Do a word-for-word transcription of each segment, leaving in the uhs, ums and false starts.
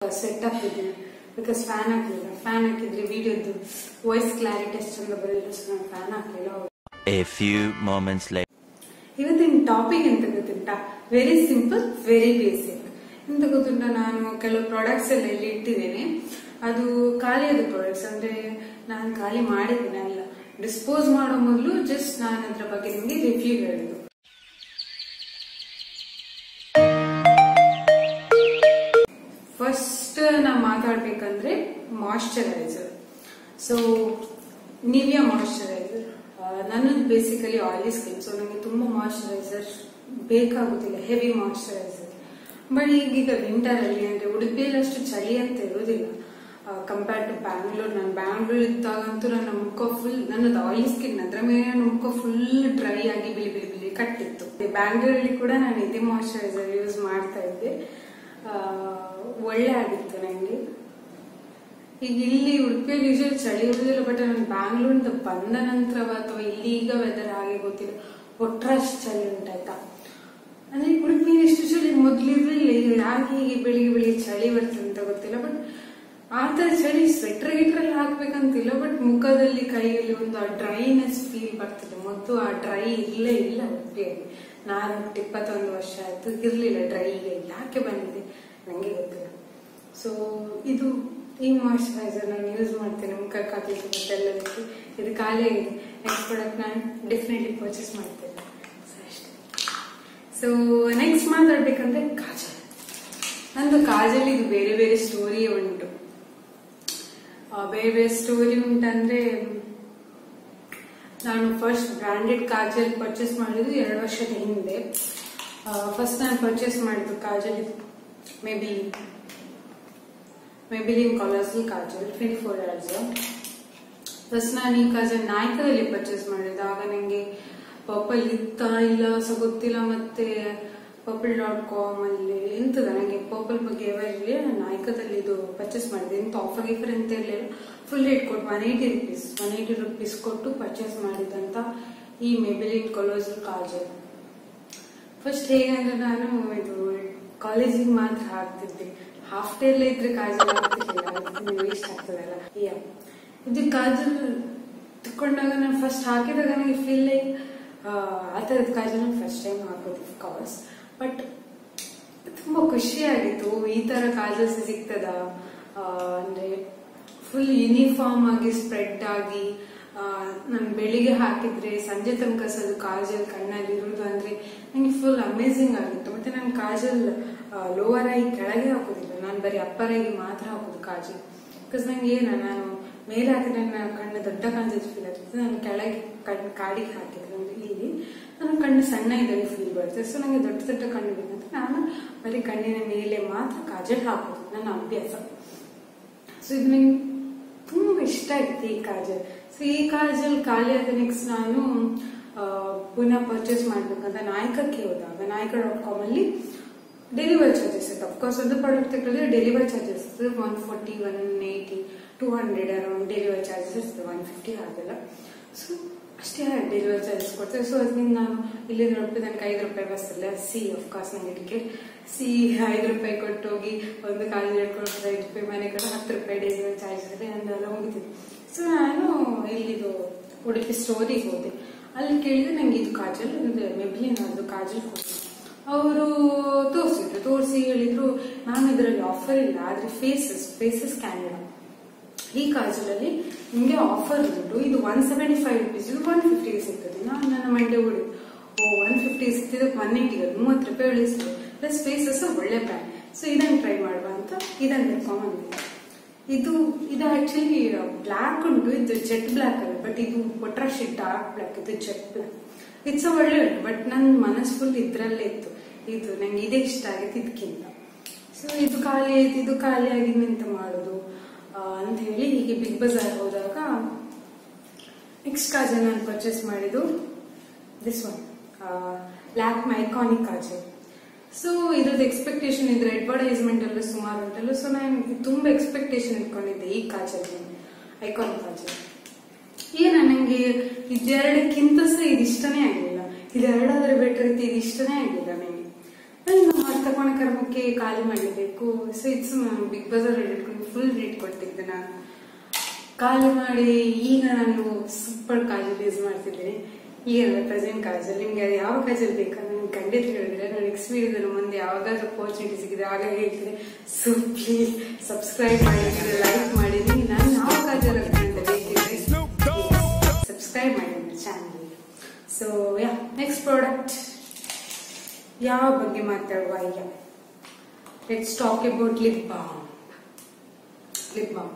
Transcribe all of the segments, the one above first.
Setup ಇದೆ because fan ಹಾಕಲಿಲ್ಲ. Fan ಹಾಕಿದ್ರೆ ವಿಡಿಯೋದು ವಾಯ್ಸ್ ಕ್ಲಾರಿಟಿ ಎಷ್ಟು ಚಂದ ಬರಲಿಲ್ಲ, ಸೊ ನಾನು ಫ್ಯಾನ್ ಹಾಕಲಿಲ್ಲ. A few moments later. ಇವತ್ತಿನ ಟಾಪಿಕ್ ಎಂತ ಗೊತ್ತುಂಟಾ? Very simple, very basic. ಎಂತ ಗೊತ್ತುಂಟಾ, ನಾನು ಕೆಲವು ಪ್ರಾಡಕ್ಟ್ಸ್ ಎಲ್ಲ ಇಲ್ಲಿ ಇಟ್ಟಿದ್ದೇನೆ. ಅದು ಖಾಲಿಯಾದ ಪ್ರಾಡಕ್ಟ್ಸ್, ಅಂದ್ರೆ ನಾನು ಖಾಲಿ ಮಾಡಿದ್ದೇನೆ ಅಲ್ಲ, ಡಿಸ್ಪೋಸ್ ಮಾಡೋ ಮೊದಲು ಜಸ್ಟ್ ನಾನು ಅದ್ರ ಬಗ್ಗೆ ನಿಮಗೆ ರಿವ್ಯೂ ಹೇಳಿದ್ದು. ಫಸ್ಟ್ ನಾ ಮಾತಾಡ್ಬೇಕಂದ್ರೆ ಮಾಯಿಶ್ಚರೈಸರ್. ಸೊ ನಿವಿಯಾ ಮಾಯಿಶ್ಚರೈಸರ್, ನನ್ನದು ಬೇಸಿಕಲಿ ಆಯಿಲಿ ಸ್ಕಿನ್, ಸೊ ನನಗೆ ತುಂಬಾ ಮಾಯಿಶ್ಚರೈಸರ್ ಬೇಕಾಗುದಿಲ್ಲ, ಹೆವಿ ಮಾಯಿಶ್ಚರೈಸರ್. ಬಟ್ ಈಗೀಗ ವಿಂಟರ್ ಅಲ್ಲಿ ಅಂದ್ರೆ ಉಡುಪಿಯಲ್ಲಿ ಅಷ್ಟು ಚಳಿ ಅಂತ ಇರೋದಿಲ್ಲ ಕಂಪೇರ್ಡ್ ಟು ಬ್ಯಾಂಗ್ಳೂರ್. ನಾನು ಬ್ಯಾಂಗ್ಳೂರ್ ಇದ್ದಾಗಂತೂ ನನ್ನ ಮುಖ ಫುಲ್, ನನ್ನದು ಆಯಿಲಿ ಸ್ಕಿನ್, ಅದ್ರ ಮೇಲೆ ನನ್ನ ಮುಖ ಫುಲ್ ಡ್ರೈ ಆಗಿ ಬಿಳಿ ಬಿಳಿ ಬಿಳಿ ಕಟ್ಟಿತ್ತು. ಬ್ಯಾಂಗ್ಳೂರಲ್ಲಿ ಕೂಡ ನಾನು ಇದೇ ಮಾಯಿಶ್ಚರೈಸರ್ ಯೂಸ್ ಮಾಡ್ತಾ ಇದ್ದೆ, ಒಳ್ಳೆ ಆಗಿತ್ತು ನಂಗೆ. ಈಗ ಇಲ್ಲಿ ಉಡುಪಿಯಲ್ಲಿ ಯೂಶಲಿ ಚಳಿ ಇರುವುದಿಲ್ಲ, ಬಟ್ ನಾನು ಬ್ಯಾಂಗ್ಳೂರಿಂದ ಬಂದ ನಂತರ ಅಥವಾ ಇಲ್ಲಿ ಈಗ ವೆದರ್ ಹಾಗೆ ಗೊತ್ತಿಲ್ಲ, ಒಟ್ಟರಷ್ಟು ಚಳಿ ಉಂಟಾಯ್ತಾ. ಅಂದ್ರೆ ಉಡುಪಿಯಲ್ಲಿ ಎಷ್ಟು ಚಳಿ ಮೊದ್ಲಿರ್ಲಿಲ್ಲ, ಯಾಕೆ ಹೀಗೆ ಬೆಳಿಗ್ಗೆ ಬೆಳಿಗ್ಗೆ ಚಳಿ ಬರ್ತದೆ ಅಂತ ಗೊತ್ತಿಲ್ಲ. ಬಟ್ ಆತರ ಚಳಿ ಸ್ವೆಟರ್ ಗಿಟ್ರಲ್ಲಿ ಹಾಕ್ಬೇಕಂತಿಲ್ಲ, ಬಟ್ ಮುಖದಲ್ಲಿ ಕೈಯಲ್ಲಿ ಒಂದು ಆ ಡ್ರೈನೆಸ್ ಫೀಲ್ ಬರ್ತದೆ. ಮೊದಲು ಆ ಡ್ರೈ ಇಲ್ಲೇ ಇಲ್ಲ ಉಡುಪಿಯಲ್ಲಿ. ನಾನು ಇಪ್ಪತ್ತೊಂದು ವರ್ಷ ಆಯ್ತು, ಇರ್ಲಿಲ್ಲ ಡ್ರೈ. ಈಗ ಯಾಕೆ ಬಂದಿದೆ ನಂಗೆ ಗೊತ್ತಿಲ್ಲ. ಸೊ ಇದು ಈ ಮಾಯಿಶ್ಚರೈಸರ್ ನಾನು ಯೂಸ್ ಮಾಡ್ತೇನೆ ಮುಖಕ್ಕೆ ಹಾಕಲಿಕ್ಕೆ ಮತ್ತೆಲ್ಲದಕ್ಕೆ. ಇದು ಖಾಲಿ ಆಗಿದೆ, ನೆಕ್ಸ್ಟ್ ಪ್ರಾಡಕ್ಟ್ ನಾನು ಡೆಫಿನೆಟ್ಲಿ ಪರ್ಚೇಸ್ ಮಾಡ್ತೇನೆ ಅಷ್ಟೇ. ಸೊ ನೆಕ್ಸ್ಟ್ ಮಾತಾಡ್ಬೇಕಂದ್ರೆ ಕಾಜಲ್. ನಂದು ಕಾಜಲ್ ಇದು ಬೇರೆ ಬೇರೆ ಸ್ಟೋರಿ ಉಂಟು. ಬೇರೆ ಬೇರೆ ಸ್ಟೋರಿ ಉಂಟಂದ್ರೆ, ನಾನು ಫಸ್ಟ್ ಬ್ರಾಂಡೆಡ್ ಕಾಜಲ್ ಪರ್ಚೇಸ್ ಮಾಡಿದ್ದು ಎರಡು ವರ್ಷದ ಹಿಂದೆ. ಫಸ್ಟ್ ನಾನು ಪರ್ಚೇಸ್ ಮಾಡಿದ್ದು ಕಾಜಲ್ ಇದು maybe Maybelline colossal kajal twenty four hours. First ನಾನು ಈ ಕಾಜಲ್ ನಾಯ್ಕದಲ್ಲಿ ಪರ್ಚೇಸ್ ಮಾಡಿದ್ದು. ಆಗ ನಂಗೆ ಪರ್ಪಲ್ ಇತ್ತ ಇಲ್ಲ ಸೊ ಗೊತ್ತಿಲ್ಲ, ಮತ್ತೆ ಪರ್ಪಲ್ ಡಾಟ್ ಕಾಮ್ ಅಲ್ಲಿ ಎಂತದ ನಂಗೆ ಪರ್ಪಲ್ ಬಗ್ಗೆ ಇರಲಿಲ್ಲ. ನಾನು ನಾಯ್ಕದಲ್ಲಿ ಇದು ಪರ್ಚೇಸ್ ಮಾಡಿದೆ, ಎಂತ ಆಫರ್ ಗಿಫರ್ ಅಂತ ಇರಲಿಲ್ಲ. ಫುಲ್ ರೇಟ್ ಕೊಟ್ಟು one eighty rupees one eighty rupees ಕೊಟ್ಟು ಪರ್ಚೇಸ್ ಮಾಡಿದಂತ ಈ ಮೇಬಿಲಿನ್ ಕಾಲರ್ಸಲ್ ಕಾಜಲ್. ಫಸ್ಟ್ ಹೇಗಂದ್ರೆ, ನಾನು ಇದು ಕಾಲೇಜಿಗೆ ಮಾತ್ರ ಹಾಕ್ತಿದ್ದೆ, ಹಾಫ್ ಡೇ ಎಲ್ಲ ಇದ್ರೆ ಕಾಜಲ್ ಆಗ್ತಿರ್ಲಿಲ್ಲ, ವೇಸ್ಟ್ ಆಗ್ತದಲ್ಲ. ಇದು ಕಾಜಲ್ ತಕೊಂಡಾಗ ನಾನು ಫಸ್ಟ್ ಹಾಕಿದಾಗ ನನಗೆ ಫೀಲ್ ಲೈಕ್ ಆ ತರದ ಕಾಜಲ್ ಫಸ್ಟ್ ಟೈಮ್ ಹಾಕೋದು ಕವರ್ಸ್. ಬಟ್ ತುಂಬಾ ಖುಷಿ ಆಗಿತ್ತು, ಈ ತರ ಕಾಜಲ್ಸ್ ಸಿಗ್ತದ ಅಂದ್ರೆ ಫುಲ್ ಯೂನಿಫಾರ್ಮ್ ಆಗಿ ಸ್ಪ್ರೆಡ್ ಆಗಿ. ನಾನು ಬೆಳಿಗ್ಗೆ ಹಾಕಿದ್ರೆ ಸಂಜೆ ತನಕ ಅದು ಕಾಜಲ್ ಕಣ್ಣಲ್ಲಿ ಇರುವುದು ಅಂದ್ರೆ ನಂಗೆ ಫುಲ್ ಅಮೇಝಿಂಗ್ ಆಗಿತ್ತು. ಮತ್ತೆ ನಾನು ಕಾಜಲ್ ಲೋವರ್ ಐ ಕೆಳಗೆ ಹಾಕೋದಿಲ್ಲ, ನಾನು ಬರೀ ಅಪ್ಪರ್ ಐಗೆ ಮಾತ್ರ ಹಾಕೋದು ಕಾಜಲ್. ಬಿಕಾಸ್ ನಂಗೆ ಏನ, ನಾನು ಮೇಲೆ ಹಾಕಿದ್ರೆ ನನ್ನ ಕಣ್ಣು ದೊಡ್ಡ ಕಾಣಿಸೋದು ಫೀಲ್ ಆಗ್ತದೆ. ನಾನು ಕೆಳಗೆ ಕಣ್ಣು ಕಾಡಿಗೆ ಹಾಕಿದ್ರೆ ಅಂದ್ರೆ ಇಲ್ಲಿ ನನ್ನ ಕಣ್ಣು ಸಣ್ಣ ಇದ್ದಾಗ ಫೀಲ್ ಬರ್ತದೆ. ಸೊ ನಂಗೆ ದೊಡ್ಡ ದೊಡ್ಡ ಕಣ್ಣು ಬೇಕಂತ ನಾನು ಬರೀ ಕಣ್ಣಿನ ಮೇಲೆ ಮಾತ್ರ ಕಾಜಲ್ ಹಾಕೋದು, ನನ್ನ ಅಭ್ಯಾಸ. ಸೊ ಇದು ನಂಗೆ ತುಂಬಾ ಇಷ್ಟ ಆಯ್ತು ಈ ಕಾಜಲ್. ಸೊ ಈ ಕಾಜಲ್ ಖಾಲಿ ಆದ ನೆಕ್ಸ್ಟ್ ನಾನು ಪುನಃ ಪರ್ಚೇಸ್ ಮಾಡ್ಬೇಕಂತ ನಾಯ್ಕಕ್ಕೆ ಹೋದಾಗ, ನಾಯ್ಕ ಡಾಟ್ ಕಾಮ್ ಅಲ್ಲಿ ಡೆಲಿವರಿ ಚಾರ್ಜಸ್ ಇತ್ತು. ಅಫ್ಕೋರ್ಸ್ ಒಂದು ಪ್ರಾಡಕ್ಟ್ ತಗೊಂಡ್ರೆ delivery charges one forty one eighty two hundred around delivery charges ಇರ್ತದೆ, ಒನ್ ಫಿಫ್ಟಿ ಆಗಲ್ಲ. ಸೊ ಅಷ್ಟೇ ಡೆಲಿವರಿ ಚಾರ್ಜಸ್ ಕೊಡ್ತೇವೆ. ಸೊ ಅದರಿಂದ ನಾನು ಇಲ್ಲಿ ರೂಪಾಯಿ ನನಗೆ ಐದು ರೂಪಾಯಿ ಬರ್ತಲ್ಲ, ಸಿ ಅಫ್ಕೋರ್ಸ್ ನನಗೆ ಟಿಕೆಟ್ ಸಿ ಐದು ರೂಪಾಯಿ ಕೊಟ್ಟು ಹೋಗಿ ಒಂದು ಕಾಲೇಜ್ ಇಟ್ಕೊಂಡು ಐದು ರೂಪಾಯಿ ಮನೆ ಕಡೆ ಹತ್ತು ರೂಪಾಯಿ ಡೆಲಿವರಿ ಚಾರ್ಜ್ ಇದ್ರೆ ಅಂದೆಲ್ಲ ಹೋಗ್ತಿದ್ದೆ. ಸೊ ನಾನು ಇಲ್ಲಿದು ಉಡುಪಿ ಸ್ಟೋರಿಗೆ ಹೋದೆ, ಅಲ್ಲಿ ಕೇಳಿದ್ರೆ ನಂಗೆ ಇದು ಕಾಜಲ್ ಅಂದ್ರೆ ಮೆಬ್ಲಿನ್ ಅದು ಕಾಜಲ್ ಕೊಟ್ಟು ಅವರು ತೋರಿಸಿದ್ರು. ತೋರಿಸಿ ಹೇಳಿದ್ರು, ನಾನು ಇದರಲ್ಲಿ ಆಫರ್ ಇಲ್ಲ, ಆದ್ರೆ ಫೇಸಸ್ ಫೇಸಸ್ ಕ್ಯಾನ್ಡಾ ಈ ಕಾಜಲ್ ಅಲ್ಲಿ ನಿಮ್ಗೆ ಆಫರ್ ಉಂಟು, ಇದು ಒನ್ ಸೆವೆಂಟಿ ಫೈವ್ ರುಪೀಸ್ ಇದು ಒನ್ ಫಿಫ್ಟಿಗೆ ಸಿಗ್ತದೆ. ನಾನು ನನ್ನ ಮಂಡೆ ಓಡಿ ಓ ಒನ್ ಫಿಫ್ಟಿ ಸಿಗ್ತಿದೆ, ಒನ್ ಏಯ್ಟಿಗೆ ಮೂವತ್ತು ರೂಪಾಯಿ ಉಳಿಸ್ತದೆ, ಪ್ಲಸ್ ಫೇಸಸ್ ಒಳ್ಳೆ ಬ್ರ್ಯಾಂಡ್. ಸೊ ಇದನ್ನು ಟ್ರೈ ಮಾಡುವ ಅಂತ ಇದನ್ನು ತೆಕ್ಕೊಂಬಂದಿದ್ದೆ. ಇದು ಇದು ಆಕ್ಚುಲಿ ಬ್ಲಾಕ್ ಉಂಟು, ಇದು ಜೆಟ್ ಬ್ಲಾಕ್ ಅಲ್ಲ, ಬಟ್ ಇದು ಒಟ್ರ ಶೆಡ್ ಡಾರ್ಕ್ ಬ್ಲಾಕ್, ಇದು ಜೆಟ್ ಬ್ಲಾಕ್. ಇಟ್ಸ್ ಒಳ್ಳೆ ಉಂಟು, ಬಟ್ ನನ್ನ ಮನಸ್ಸು ಫುಲ್ ಇದ್ರಲ್ಲೇ ಇತ್ತು, ಇದು ನಂಗೆ ಇದೇ ಇಷ್ಟ ಆಗಿತ್ತು ಇದಕ್ಕಿಂತ. ಸೊ ಇದು ಖಾಲಿ ಆಯ್ತು, ಇದು ಖಾಲಿ ಆಗಿದ್ದು ಎಂತ ಮಾಡೋದು ಅಂತ ಹೇಳಿ ಹೀಗೆ ಬಿಗ್ ಬಜಾರ್ ಹೋದಾಗ ನೆಕ್ಸ್ಟ್ ಕಾಜಲ್ ನಾನು ಪರ್ಚೇಸ್ ಮಾಡಿದ್ದು this one Lakme iconic kajal. So ಇದ್ರದ್ದು ಎಕ್ಸ್ಪೆಕ್ಟೇಷನ್ ಇದ್ರೆ ಅಡ್ವರ್ಟೈಸ್ಮೆಂಟ್ ಎಲ್ಲ ಸುಮಾರು ಉಂಟಲ್ಲ, ಸೊ ನಾನು ತುಂಬಾ ಎಕ್ಸ್ಪೆಕ್ಟೇಷನ್ ಇಟ್ಕೊಂಡಿದ್ದೆ ಈ ಕಾಜಲ್, ಐಕಾನಿಕ್ ಕಾಜಲ್. ಏನ ನಂಗೆ ಇದೆರಡಕ್ಕಿಂತ ಸಹ ಇದು ಇಷ್ಟನೇ ಆಗಲಿಲ್ಲ, ಇದೆರಡಾದ್ರೆ ಬೆಟರ್ ಇತ್ತು, ಇದು ಇಷ್ಟನೇ ಆಗಲಿಲ್ಲ ನನಗೆ. ನಮ್ಮ ತಗೊಂಡ ಕರ್ಮಕ್ಕೆ ಖಾಲಿ ಮಾಡಲೇಬೇಕು. So it's Big Bazaar rate ಇಟ್ಕೊಂಡು ಫುಲ್ ರೇಟ್ ಕೊಡ್ತಿದ್ದೆ ನಾನು. ಖಾಲಿ ಮಾಡಿ ಈಗ ನಾನು ಸೂಪರ್ ಕಾಜಲ್ ಯೂಸ್ ಮಾಡ್ತಿದ್ದೀನಿ. ಈಗ ಪ್ರೆಸೆಂಟ್ ಕಾಜಲ್. ನಿಮ್ಗೆ ಅದು ಯಾವ ಕಾಜಲ್ ಬೇಕಾ ನನಗೆ ಖಂಡಿತ ಹೇಳಿದ್ರೆ ನಾನು ನೆಕ್ಸ್ಟ್ ವೀಡಿಯೋದಲ್ಲಿ ಮುಂದೆ ಯಾವಾಗಾದ್ರೂ ಅಪರ್ಚುನಿಟಿ ಸಿಗಿದೆ ಆಗ ಹೇಳ್ತೀನಿ. ಸೊ ಪ್ಲೀಸ್ ಸಬ್ಸ್ಕ್ರೈಬ್ ಮಾಡಿದ್ರೆ ಲೈಕ್ ಮಾಡಿದ್ದೀನಿ. ನಾನು ಯಾವ ಕಾಜಲ್ ಅಂತ ಬೇಕಿದ್ರೆ ಸಬ್ಸ್ಕ್ರೈಬ್ ಮಾಡಿ ನನ್ನ channel. So ya next product ಯಾವ ಬಗ್ಗೆ ಮಾತಾಡುವ ಈಗ? Let's talk about lip balm. Lip balm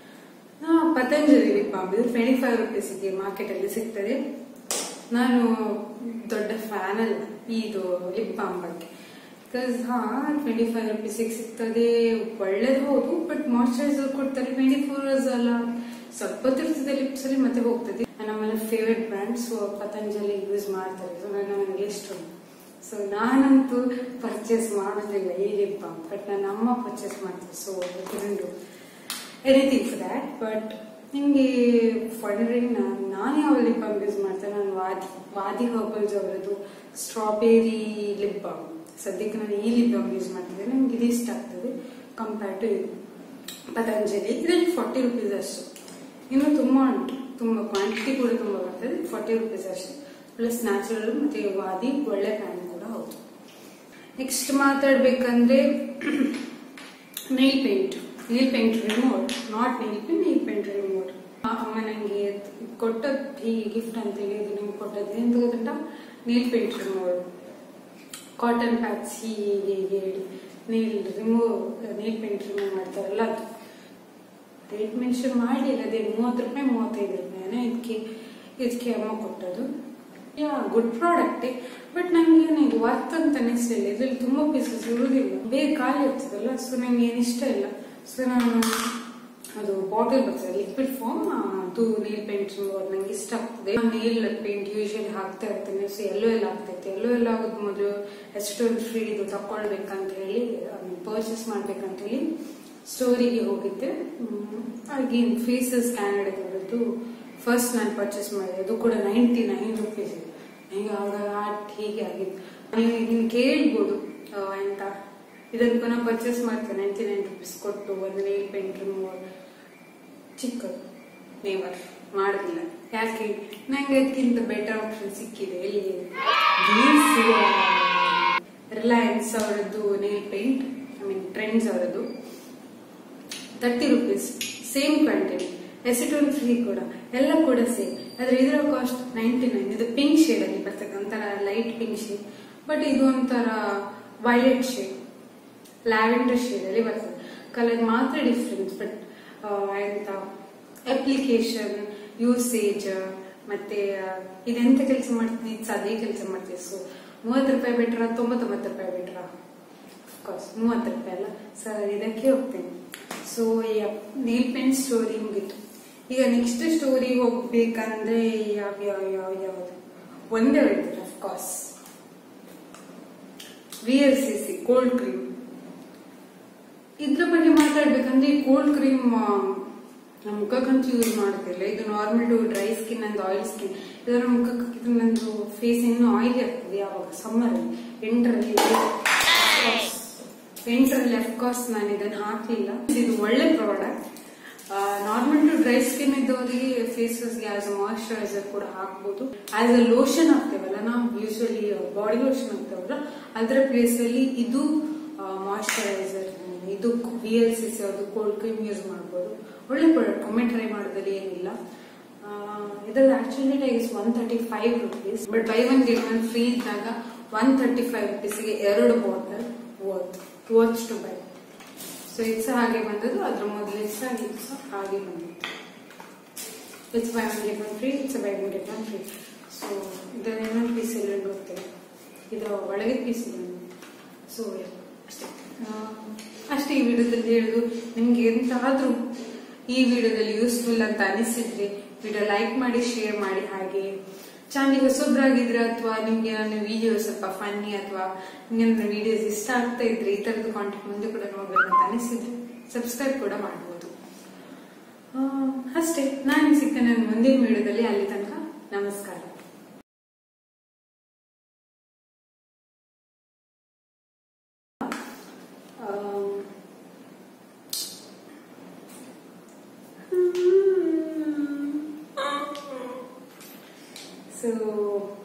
Patanjali lip balm ಇದು ಟ್ವೆಂಟಿ ಫೈವ್ ರುಪೀಸ್ಗೆ ಮಾರ್ಕೆಟ್ ಅಲ್ಲಿ ಸಿಗ್ತದೆ. ನಾನು ದೊಡ್ಡ ಫ್ಯಾನ್ ಅಲ್ಲ ಇದು ಲಿಪ್ ಬಾಮ್ ಬಗ್ಗೆ. ಬಿಕಾಸ್ ಹಾ ಟ್ವೆಂಟಿ ಫೈವ್ ರುಪೀಸಿಗೆ ಸಿಗ್ತದೆ, ಒಳ್ಳೇದು ಹೌದು. ಬಟ್ ಮಾಯಿಶ್ಚರೈಸರ್ ಕೊಡ್ತಾರೆ ಟ್ವೆಂಟಿ ಫೋರ್ ಅವರ್ಸ್ ಅಲ್ಲ, ಸ್ವಲ್ಪ ಹೊತ್ತಿರ್ತದೆ ಲಿಪ್ಸ್ ಅಲ್ಲಿ ಮತ್ತೆ ಹೋಗ್ತದೆ. ನಮ್ಮಲ್ಲಿ favourite brand. So Patanjali use ಮಾಡ್ತಾರೆ. ಸೊ ನನಗೆ ಇಷ್ಟ. ಸೊ ನಾನಂತೂ ಪರ್ಚೇಸ್ ಮಾಡೋದಿಲ್ಲ ಈ ಲಿಪ್ ಬಾಮ್, ಬಟ್ ನನ್ನ ಅಮ್ಮ ಪರ್ಚೇಸ್ ಮಾಡ್ತಾರೆ. So do anything for that. But ನಿಮಗೆ ಫಾರ್ಡರಿಂಗ್ ನಾನು ಯಾವ ಲಿಪ್ ಬಾಮ್ ಯೂಸ್ ಮಾಡ್ತೇನೆ, ನಾನು ವಾದಿ ವಾದಿ ಹರ್ಬಲ್ಸ್ ಅವರದ್ದು ಸ್ಟ್ರಾಬೆರಿ ಲಿಪ್ ಬಾಮ್. ಸದ್ಯಕ್ಕೆ ನಾನು ಈ ಲಿಪ್ ಬಾಮ್ ಯೂಸ್ ಮಾಡ್ತಿದ್ದೇನೆ. ನಮ್ಗೆ ಇದು ಇಷ್ಟ ಆಗ್ತದೆ ಕಂಪೇರ್ ಟು ಇದು ಪತಂಜಲಿ. ಇದರಲ್ಲಿ ಫಾರ್ಟಿ ರುಪೀಸ್ ಅಷ್ಟು. ಇನ್ನು ತುಂಬಾ ಉಂಟು, ತುಂಬಾ ಕ್ವಾಂಟಿಟಿ ಕೂಡ ತುಂಬಾ ಬರ್ತದೆ. ಫಾರ್ಟಿ ರುಪೀಸ್ ಅಷ್ಟೇ. ಪ್ಲಸ್ ನ್ಯಾಚುರಲ್ ಮತ್ತೆ ವಾದಿ ಒಳ್ಳೆ ಬ್ರ್ಯಾಂಡ್ ಕೂಡ ಹೌದು. ನೆಕ್ಸ್ಟ್ ಮಾತಾಡ್ಬೇಕಂದ್ರೆ nail paint. Nail paint remote, not nail paint, nail paint remote. ಅಮ್ಮ ನಂಗೆ ಕೊಟ್ಟದ್ದು ಹೀಗೆ ಗಿಫ್ಟ್ ಅಂತ ಹೇಳಿ ಇದು ನಂಗೆ ಕೊಟ್ಟದ್ದು ಎಂತ ಗೊತ್ತುಂಟ? Nail paint remote. Cotton patch ಹೀಗೆ ಹೇಳಿ nail remove nail paint remove ಮಾಡ್ತಾರಲ್ಲ ಅದು. ರೇಟ್ ಮೆನ್ಷನ್ ಮಾಡಿಲ್ಲ, ಅದೇ ಮೂವತ್ತು ರೂಪಾಯಿ ಮೂವತ್ತೈದು ರೂಪಾಯಿನ ಇದಕ್ಕೆ ಇದಕ್ಕೆ ಅಮ್ಮ ಕೊಟ್ಟದ್ದು. Yeah good product. ಬಟ್ ನಂಗೆ ನನಗೆ ವರ್ತ್ ಅಂತ ಅನಿಸ್ಲಿಲ್ಲ. ಇದ್ರಲ್ಲಿ ತುಂಬಾ ಪೀಸಸ್ ಇರುವುದಿಲ್ಲ, ಬೇಗ ಖಾಲಿ ಆಗ್ತದಲ್ಲ. ಸೊ ನಂಗೆ ಏನು ಇಷ್ಟ ಇಲ್ಲ. ಸೊ ನಾನು ಅದು ಬಾಟಲ್ ಬರ್ತದೆ ಲಿಕ್ವಿಡ್ ಫಾರ್ಮ್, ಅದು ನೀಲ್ ಪೇಂಟ್ ರಿಮೂವರ್ ನಂಗೆ ಇಷ್ಟ ಆಗ್ತದೆ. ನೀಲ್ ಪೇಂಟ್ ಯೂಶಲಿ ಹಾಕ್ತಾ ಇರ್ತೇನೆ. ಸೊ ಎಲ್ಲೋ ಎಲ್ಲ ಆಗ್ತೈತೆ. ಎಲ್ಲೋ ಎಲ್ಲ ಆಗೋದು ಮೊದಲು ಎಸ್ಟೋನ್ ಫ್ರೀ ಇದು ತಕೊಳ್ಬೇಕಂತ ಹೇಳಿ ಪರ್ಚೇಸ್ ಮಾಡ್ಬೇಕಂತ ಹೇಳಿ ಸ್ಟೋರಿಗೆ ಹೋಗಿದ್ದೆ. ಅಗೇನ್ ಫೇಸಸ್ ಕ್ಯಾನಡದವರದ್ದು ಫಸ್ಟ್ ನಾನು ಪರ್ಚೇಸ್ ಮಾಡಿದೆ. ಅದು ಕೂಡ ನೈಂಟಿ ನೈನ್ ರುಪೀಸ್. ನನಗೆ ಆವಾಗ ಆಟ್ ಹೀಗೆ ಆಗಿತ್ತು. ನೀವು ಇದನ್ನು ಕೇಳ್ಬೋದು ಅಂತ ಇದನ್ನು ಪುನಃ ಪರ್ಚೇಸ್ ಮಾಡ್ತೇನೆ ನೈಂಟಿ ನೈನ್ ರುಪೀಸ್ ಕೊಟ್ಟು ಒಂದು ನೈಲ್ ಪೇಂಟ್ ರಿಮೂವರ್. ಚಿಕ್ಕದು ನೇವರ್ ಮಾಡೋದಿಲ್ಲ. ಯಾಕೆ ನಂಗೆ ಅದಕ್ಕಿಂತ ಬೆಟರ್ ಆಪ್ಷನ್ ಸಿಕ್ಕಿದೆ. ಎಲ್ಲಿ ರಿಲಯನ್ಸ್ ಅವರದ್ದು nail paint, I mean Trends ಅವರದ್ದು thirty rupees, same quantity, acetone free ಕೂಡ, ಎಲ್ಲ ಕೂಡ ಸೇಮ್. ಆದ್ರೆ ಇದರ ಕಾಸ್ಟ್ ನೈಂಟಿ ನೈನ್. ಇದು ಪಿಂಕ್ ಶೇಡ್ ಅಲ್ಲಿ ಬರ್ತದೆ, ಒಂಥರ ಲೈಟ್ ಪಿಂಕ್ ಶೇಡ್. ಬಟ್ ಇದು ಒಂಥರ ವೈಲೆಟ್ ಶೇಡ್, ಲ್ಯಾವೆಂಡರ್ ಶೇಡ್ ಅಲ್ಲಿ ಬರ್ತದೆ. ಕಲರ್ ಮಾತ್ರ ಡಿಫ್ರೆನ್ಸ್. ಬಟ್ ಎಂತ ಅಪ್ಲಿಕೇಶನ್, ಯೂಸೇಜ್ ಮತ್ತೆ ಇದೆಂತ ಕೆಲಸ ಮಾಡ್ತೀನಿ, ಇದು ಅದೇ ಕೆಲಸ ಮಾಡ್ತೀವಿ. ಸೊ ಮೂವತ್ತು ರೂಪಾಯಿ ಬೆಟ್ರ, ತೊಂಬತ್ತೊಂಬತ್ತು ರೂಪಾಯಿ ಬೆಟ್ರ? ಅಫ್ಕೋರ್ಸ್ ಮೂವತ್ತು ರೂಪಾಯಿ ಅಲ್ಲ ಸರ್, ಇದಕ್ಕೆ ಹೋಗ್ತೇನೆ. ಸೊ ನೇಲ್ ಪೇಂಟ್ ಸ್ಟೋರಿ ಮುಗಿತು. ಈಗ ನೆಕ್ಸ್ಟ್ ಸ್ಟೋರಿ ಹೋಗ್ಬೇಕಂದ್ರೆ ಯಾವ ಯಾವ ಯಾವ ಯಾವ್ದು ಒಂದೇ ಹೇಳ್ತಾರೆ. Of course V L C C cold cream. ಇದ್ರ ಬಗ್ಗೆ ಮಾತಾಡ್ಬೇಕಂದ್ರೆ ಈ ಕೋಲ್ಡ್ ಕ್ರೀಮ್ ನಮ್ಮ ಮುಖಕ್ಕಂತೂ ಯೂಸ್ ಮಾಡೋದಿಲ್ಲ. ಇದು normal to dry skin and oil skin. ಇದರ ಮುಖಕ್ಕೆ ನಂದು ಫೇಸ್ ಇನ್ನೂ ಆಯಿಲಿ ಆಗ್ತದೆ. ಯಾವಾಗ ಸಮ್ಮರ್ ಅಲ್ಲಿ ವಿಂಟರಲ್ಲಿ ವಿಂಟರಲ್ಲಿ ಅಫ್ಕೋರ್ಸ್ ನಾನು ಇದನ್ನು ಹಾಕಲಿಲ್ಲ. ಇದು ಒಳ್ಳೆ product. Normal to dry skin ಇದ್ದವರಿಗೆ ಫೇಸಸ್ಗೆ ಆಸ್ ಅ ಮಾಯಿಶ್ಚರೈಸರ್ ಕೂಡ ಹಾಕ್ಬೋದು. ಆಸ್ ಅ ಲೋಷನ್ ಹಾಕ್ತೇವಲ್ಲ ನಾವು ಯೂಶಲಿ ಬಾಡಿ ಲೋಷನ್ ಹಾಕ್ತೇವಲ್ಲ, ಅದರ ಪ್ಲೇಸ್ ಅಲ್ಲಿ ಇದು ಮಾಯಿಶ್ಚರೈಸರ್, ಇದು ವಿ ಎಲ್ ಸಿ ಸಿ ಅದು ಕೋಲ್ಡ್ ಕ್ರೀಮ್ ಯೂಸ್ ಮಾಡಬಹುದು. ಒಳ್ಳೆ ಪ್ರಾಡಕ್ಟ್, ಒಮ್ಮೆ ಟ್ರೈ ಮಾಡೋದಲ್ಲಿ ಏನಿಲ್ಲ. ಇದರ ಆಕ್ಚುಲಿ ಟೈಸ್ one thirty five rupees. But buy one get one free ಇದ್ದಾಗ ಒನ್ ತರ್ಟಿ ಫೈವ್ ರುಪೀಸ್ಗೆ ಎರಡು bottle worth worth to buy. So it's ಹಾಗೆ ಬಂದದ್ದು. ಅದ್ರ ಮೊದಲು ಇಟ್ಸ್ ಇಟ್ಸ್ ಹಾಗೆ ಬಂದಿತ್ತು. It's buy one get one free, it's buy one get one free. So ಇದರ ಇನ್ನೊಂದು ಪೀಸ್ ಎಲ್ಲ ಹೋಗ್ತೇವೆ. ಇದರ ಒಳಗೆ ಪೀಸ್ ಇದೆ. ಸೊ ಅಷ್ಟೇ ಅಷ್ಟೇ ಈ ವಿಡಿಯೋದಲ್ಲಿ ಹೇಳುದು. ನಿಮ್ಗೆ ಎಂತಾದ್ರೂ ಈ ವಿಡಿಯೋದಲ್ಲಿ ಯೂಸ್ಫುಲ್ ಅಂತ ಅನಿಸಿದ್ರೆ ವಿಡಿಯೋ ಲೈಕ್ ಮಾಡಿ, ಶೇರ್ ಮಾಡಿ. ಹಾಗೆ ಚಾನಲ್ ಹೊಸೊಬ್ರಾಗಿದ್ರೆ ಅಥವಾ ನಿಮ್ಗೆ ನನ್ನ ವಿಡಿಯೋ ಸ್ವಲ್ಪ ಫನ್ನಿ ಅಥವಾ ನಿಮ್ಗೆ ನನ್ನ ವಿಡಿಯೋಸ್ ಇಷ್ಟ ಆಗ್ತಾ ಇದ್ರೆ ಈ ತರದ ಕಾಂಟೆಂಟ್ ಮುಂದೆ ಕೂಡ ನೋಡ್ಬೇಕಂತ ಅನಿಸಿದ್ರೆ ಸಬ್ಸ್ಕ್ರೈಬ್ ಕೂಡ ಮಾಡಬಹುದು. ಅಷ್ಟೇ. ನಾನು ಸಿಗ್ತೇನೆ ನನ್ನ ಮುಂದಿನ ವಿಡಿಯೋದಲ್ಲಿ. ಅಲ್ಲಿ ತನಕ ನಮಸ್ಕಾರ. ಸೊ